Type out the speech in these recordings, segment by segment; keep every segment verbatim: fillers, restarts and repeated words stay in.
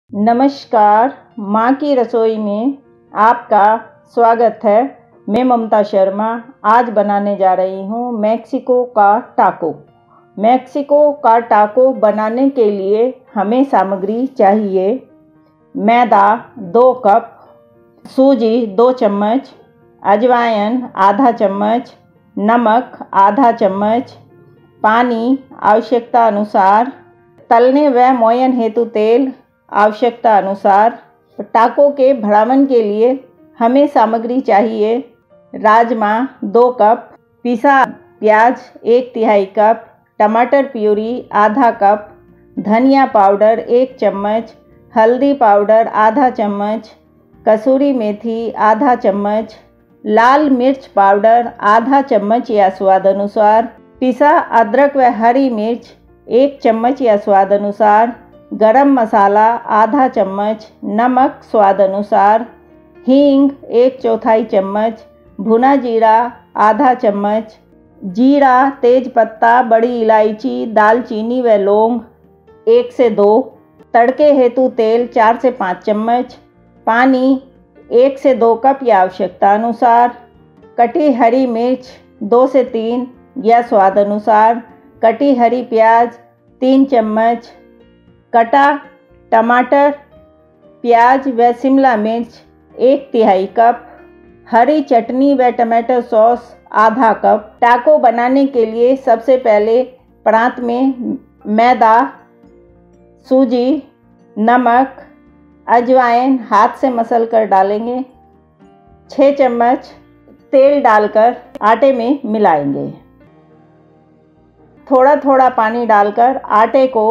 नमस्कार, माँ की रसोई में आपका स्वागत है। मैं ममता शर्मा आज बनाने जा रही हूँ मैक्सिको का टाको। मैक्सिको का टाको बनाने के लिए हमें सामग्री चाहिए: मैदा दो कप, सूजी दो चम्मच, अजवाइन आधा चम्मच, नमक आधा चम्मच, पानी आवश्यकता अनुसार, तलने व मोयन हेतु तेल आवश्यकता अनुसार। टाको के भरावन के लिए हमें सामग्री चाहिए: राजमा दो कप, पिसा प्याज एक तिहाई कप, टमाटर प्यूरी आधा कप, धनिया पाउडर एक चम्मच, हल्दी पाउडर आधा चम्मच, कसूरी मेथी आधा चम्मच, लाल मिर्च पाउडर आधा चम्मच या स्वाद अनुसार, पिसा अदरक व हरी मिर्च एक चम्मच या स्वाद अनुसार, गरम मसाला आधा चम्मच, नमक स्वाद अनुसार, हींग एक चौथाई चम्मच, भुना जीरा आधा चम्मच, जीरा तेज पत्ता बड़ी इलायची दालचीनी व लौंग एक से दो, तड़के हेतु तेल चार से पाँच चम्मच, पानी एक से दो कप या आवश्यकता अनुसार, कटी हरी मिर्च दो से तीन या स्वाद अनुसार, कटी हरी प्याज तीन चम्मच, कटा टमाटर प्याज व शिमला मिर्च एक तिहाई कप, हरी चटनी व टमाटो सॉस आधा कप। टाको बनाने के लिए सबसे पहले परात में मैदा, सूजी, नमक, अजवाइन हाथ से मसल कर डालेंगे। छः चम्मच तेल डालकर आटे में मिलाएंगे। थोड़ा थोड़ा पानी डालकर आटे को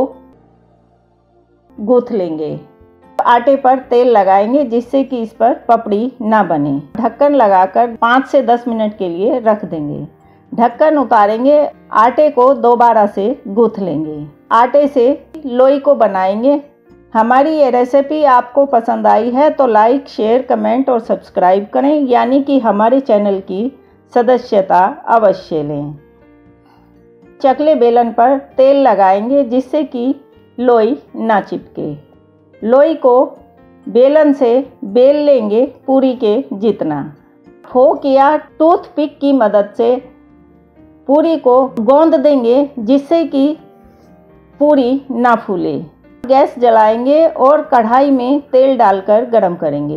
गूँथ लेंगे। आटे पर तेल लगाएंगे जिससे कि इस पर पपड़ी ना बने। ढक्कन लगाकर पाँच से दस मिनट के लिए रख देंगे। ढक्कन उतारेंगे, आटे को दोबारा से गूँथ लेंगे। आटे से लोई को बनाएंगे। हमारी ये रेसिपी आपको पसंद आई है तो लाइक, शेयर, कमेंट और सब्सक्राइब करें, यानी कि हमारे चैनल की सदस्यता अवश्य लें। चकले बेलन पर तेल लगाएंगे जिससे कि लोई ना चिपके। लोई को बेलन से बेल लेंगे पूरी के जितना। फोक या टूथपिक की मदद से पूरी को गोंद देंगे जिससे कि पूरी ना फूले। गैस जलाएंगे और कढ़ाई में तेल डालकर गरम करेंगे।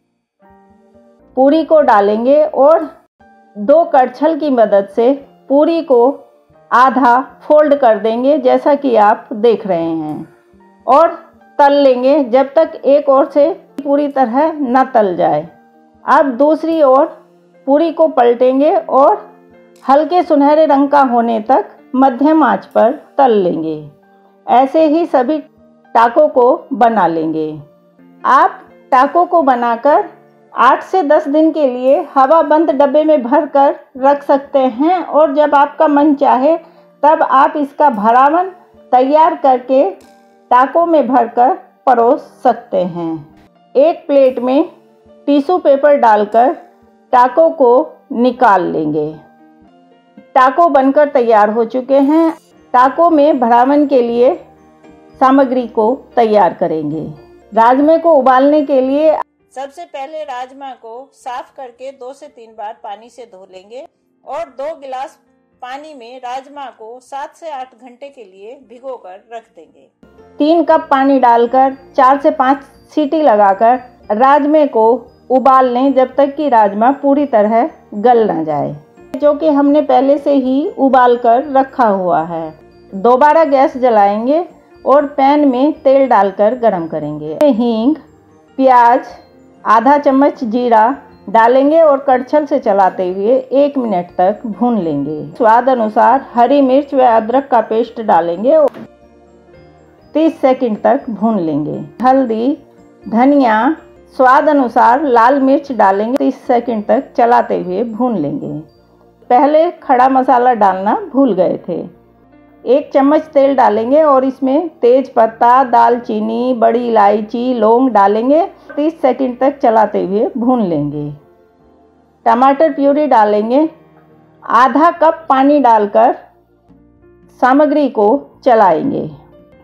पूरी को डालेंगे और दो कड़छल की मदद से पूरी को आधा फोल्ड कर देंगे जैसा कि आप देख रहे हैं, और तल लेंगे जब तक एक ओर से पूरी तरह न तल जाए। अब दूसरी ओर पूरी को पलटेंगे और हल्के सुनहरे रंग का होने तक मध्यम आंच पर तल लेंगे। ऐसे ही सभी टाको को बना लेंगे। आप टाको को बनाकर आठ से दस दिन के लिए हवा बंद डब्बे में भर कर रख सकते हैं और जब आपका मन चाहे तब आप इसका भरावन तैयार करके टाको में भरकर परोस सकते हैं। एक प्लेट में टिश्यू पेपर डालकर टाको को निकाल लेंगे। टाको बनकर तैयार हो चुके हैं। टाको में भरावन के लिए सामग्री को तैयार करेंगे। राजमे को उबालने के लिए सबसे पहले राजमा को साफ करके दो से तीन बार पानी से धो लेंगे और दो गिलास पानी में राजमा को सात से आठ घंटे के लिए भिगोकर रख देंगे। तीन कप पानी डालकर चार से पाँच सीटी लगाकर राजमे को उबाल लें जब तक कि राजमा पूरी तरह गल ना जाए, जो कि हमने पहले से ही उबाल कर रखा हुआ है। दोबारा गैस जलाएंगे और पैन में तेल डालकर गरम करेंगे। हींग, प्याज, आधा चम्मच जीरा डालेंगे और कड़छल से चलाते हुए एक मिनट तक भून लेंगे। स्वाद अनुसार हरी मिर्च व अदरक का पेस्ट डालेंगे और तीस सेकंड तक भून लेंगे। हल्दी, धनिया, स्वाद अनुसार लाल मिर्च डालेंगे। तीस सेकंड तक चलाते हुए भून लेंगे। पहले खड़ा मसाला डालना भूल गए थे। एक चम्मच तेल डालेंगे और इसमें तेज पत्ता, दालचीनी, बड़ी इलायची, लौंग डालेंगे। तीस सेकंड तक चलाते हुए भून लेंगे। टमाटर प्यूरी डालेंगे। आधा कप पानी डालकर सामग्री को चलाएंगे।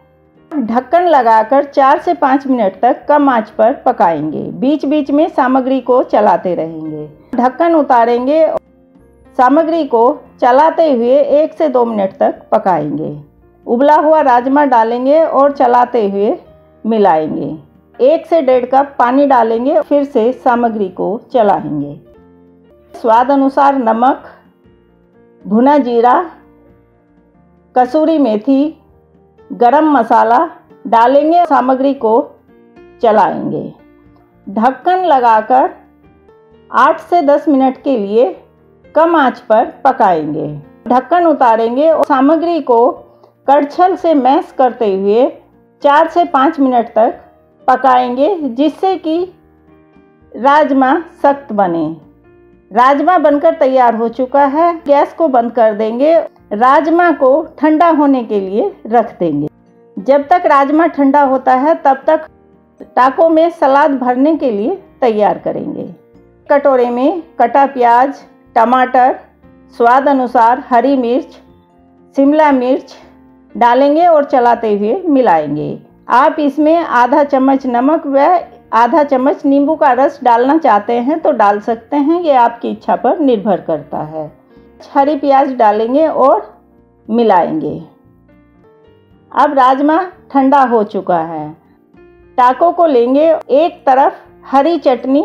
ढक्कन लगाकर चार से पाँच मिनट तक कम आंच पर पकाएंगे। बीच बीच में सामग्री को चलाते रहेंगे। ढक्कन उतारेंगे, सामग्री को चलाते हुए एक से दो मिनट तक पकाएंगे। उबला हुआ राजमा डालेंगे और चलाते हुए मिलाएंगे। एक से डेढ़ कप पानी डालेंगे, फिर से सामग्री को चलाएंगे। स्वाद अनुसार नमक, भुना जीरा, कसूरी मेथी, गरम मसाला डालेंगे। सामग्री को चलाएंगे। ढक्कन लगाकर आठ से दस मिनट के लिए कम आंच पर पकाएंगे। ढक्कन उतारेंगे और सामग्री को कड़छल से मैश करते हुए चार से पाँच मिनट तक पकाएंगे, जिससे कि राजमा सख्त बने। राजमा बनकर तैयार हो चुका है। गैस को बंद कर देंगे। राजमा को ठंडा होने के लिए रख देंगे। जब तक राजमा ठंडा होता है तब तक टाको में सलाद भरने के लिए तैयार करेंगे। कटोरे में कटा प्याज, टमाटर, स्वाद अनुसार हरी मिर्च, शिमला मिर्च डालेंगे और चलाते हुए मिलाएंगे। आप इसमें आधा चम्मच नमक व आधा चम्मच नींबू का रस डालना चाहते हैं तो डाल सकते हैं, ये आपकी इच्छा पर निर्भर करता है। हरी प्याज डालेंगे और मिलाएंगे। अब राजमा ठंडा हो चुका है। टाको को लेंगे, एक तरफ हरी चटनी,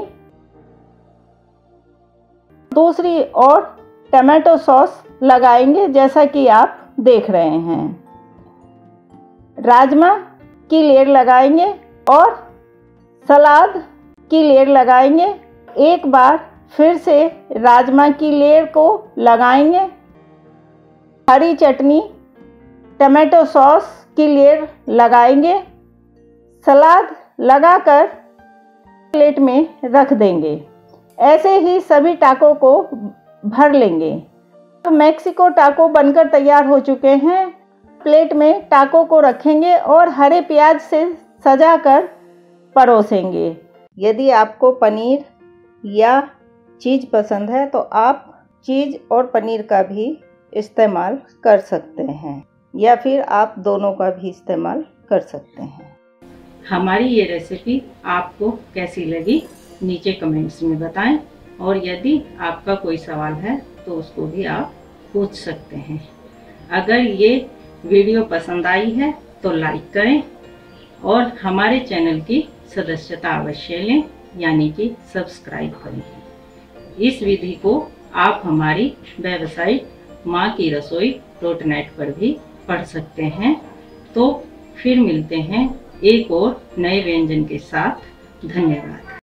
दूसरी ओर टमाटो सॉस लगाएंगे, जैसा कि आप देख रहे हैं। राजमा की लेयर लगाएंगे और सलाद की लेयर लगाएंगे। एक बार फिर से राजमा की लेयर को लगाएंगे। हरी चटनी, टमाटो सॉस की लेयर लगाएंगे। सलाद लगाकर प्लेट में रख देंगे। ऐसे ही सभी टाको को भर लेंगे। तो मैक्सिको टाको बनकर तैयार हो चुके हैं। प्लेट में टाको को रखेंगे और हरे प्याज से सजाकर परोसेंगे। यदि आपको पनीर या चीज़ पसंद है तो आप चीज़ और पनीर का भी इस्तेमाल कर सकते हैं, या फिर आप दोनों का भी इस्तेमाल कर सकते हैं। हमारी ये रेसिपी आपको कैसी लगी नीचे कमेंट्स में बताएं, और यदि आपका कोई सवाल है तो उसको भी आप पूछ सकते हैं। अगर ये वीडियो पसंद आई है तो लाइक करें और हमारे चैनल की सदस्यता अवश्य लें, यानी कि सब्सक्राइब करें। इस विधि को आप हमारी वेबसाइट माँ की रसोई डॉट नेट पर भी पढ़ सकते हैं। तो फिर मिलते हैं एक और नए व्यंजन के साथ। धन्यवाद।